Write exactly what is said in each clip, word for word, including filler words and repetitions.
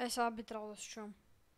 Е, сега би трябвало да се чуем.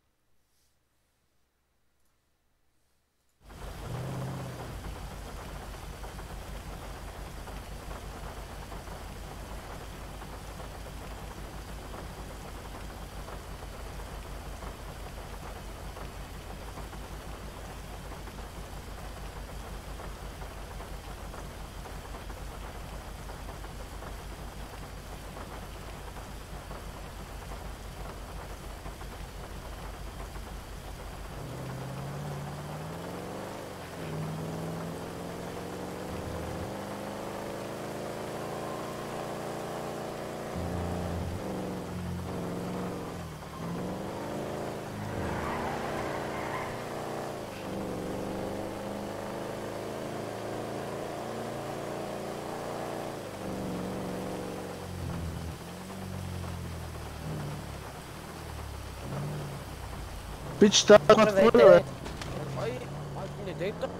Пич, тази на твоя, бе. Ай, майко, не дей то.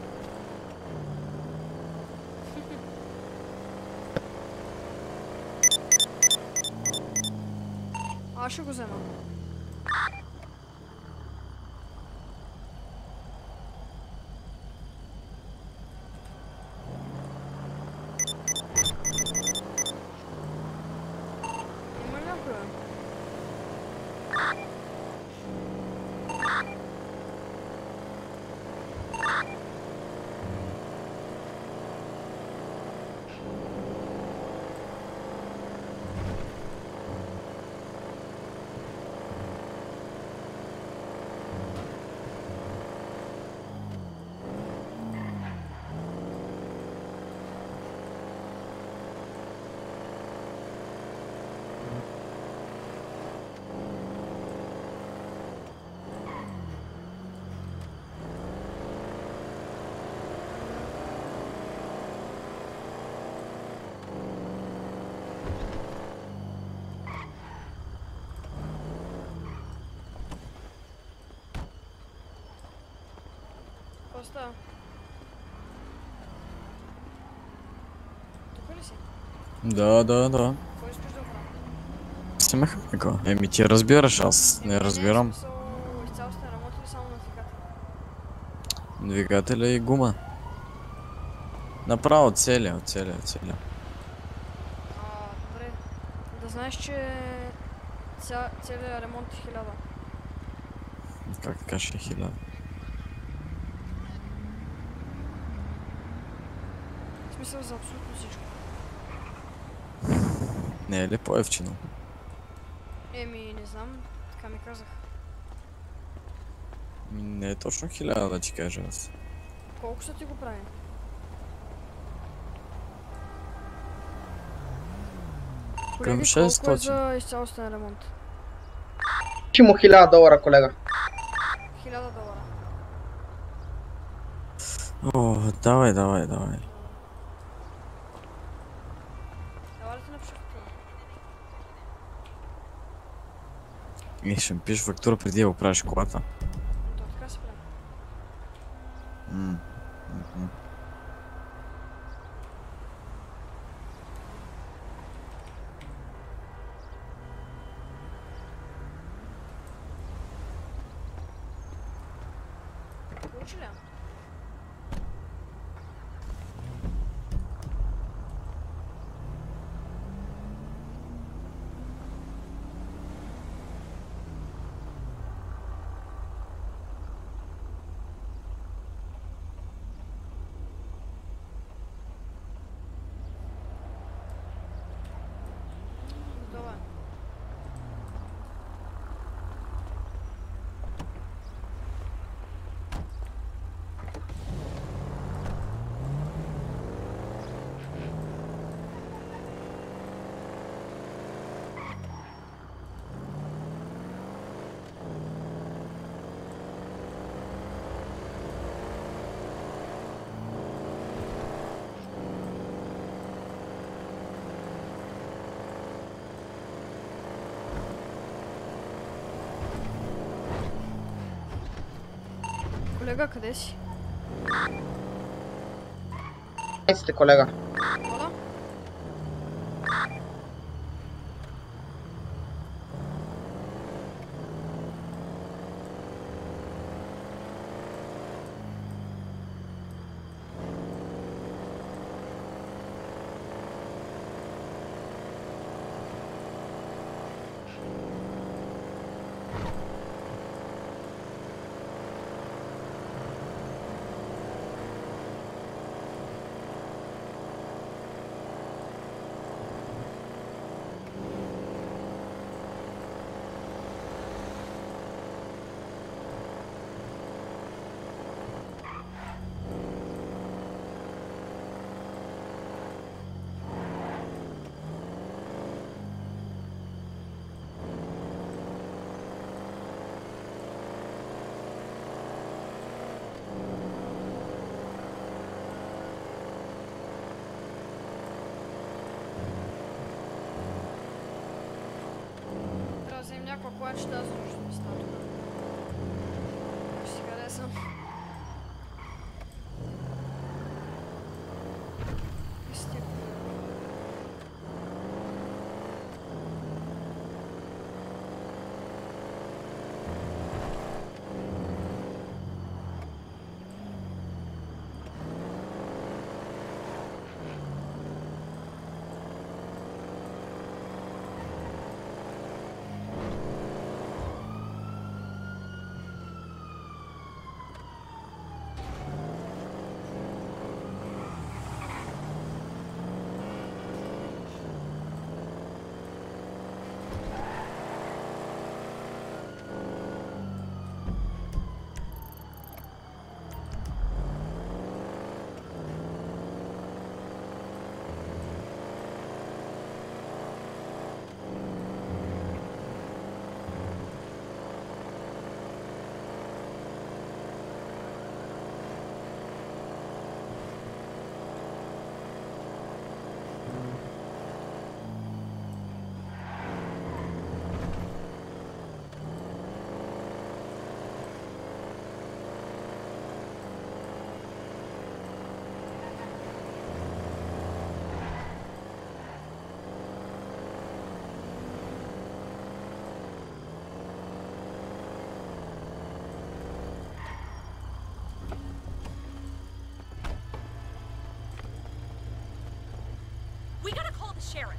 Аз ще го взема. Има ли някой, бе? Какво става? Тук ли си? Да, да, да. Какво искаш да правя? Си механика. Еми ти разбираш, аз не разбирам. Не, смисъл, изцяло сте работили само на двигател. Двигателя и гума. Направо целия, целия, целия. А, добре. Да знаеш, че ця, целият ремонт е хиляда. Как така ще е хиляда? В смисъл за абсолютно всичко. Не е ли по-евчино? Еми, не знам, така ми казах. Ми, не е точно хиляда, да ти кажа аз. Колко са ти го прави? Към Колеги, колко е шестстотин. за изцялостен ремонт? Ще му хиляда долара, колега. хиляда долара. О, давай, давай, давай. Ела ли ти напиша фактура? И ще ми пишеш фактура преди да оправиш колата. То така се прави. М, мгм. Получи ли я? Готова е. Колега, къде си? Къде сте, колега? Моля? някаква кола, че тази нищо ми става тук. Виж си къде съм. Исти. We gotta call the sheriff.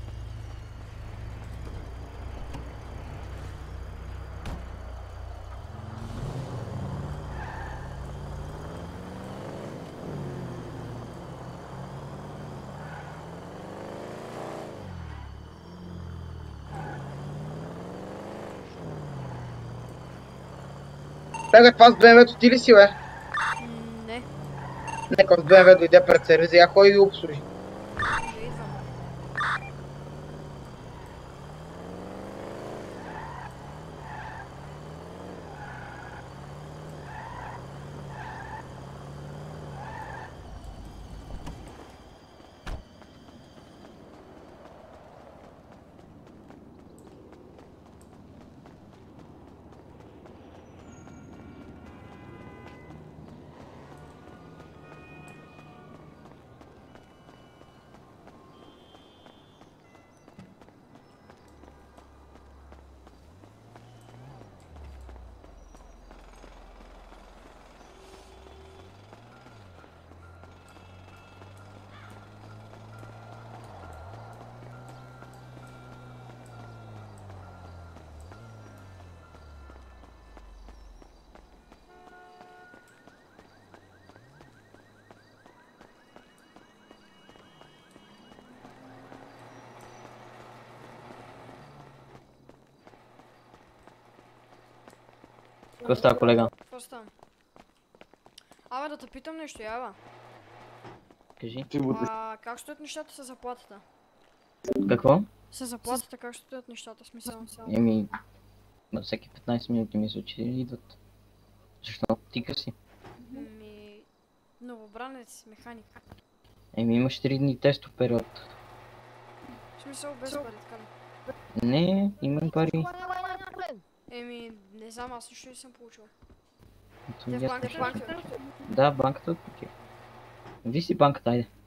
Колега, това с Б М В-то ти ли си, бе? М, Не, Нека с Б М В дойде пред сервиза, я ходи и обслужи. да идвам. Какво става, колега? Какво става? Абе, да те питам нещо, ява. Кажи. А, как стоят нещата с заплатата? Какво? С заплатата как стоят нещата, смисъл? Еми, на всеки петнайсет минути мисля, че идват. Защо? Тика си. Ми... Новобранец, механик. Еми, имаш три дни тестов период. В смисъл без пари, така ли? Не, имам пари. Еми, не знам, аз нищо не съм получил. Ето, Те в ясно, банката, че- банката. Да, банката от такива. Ви си банката, айде.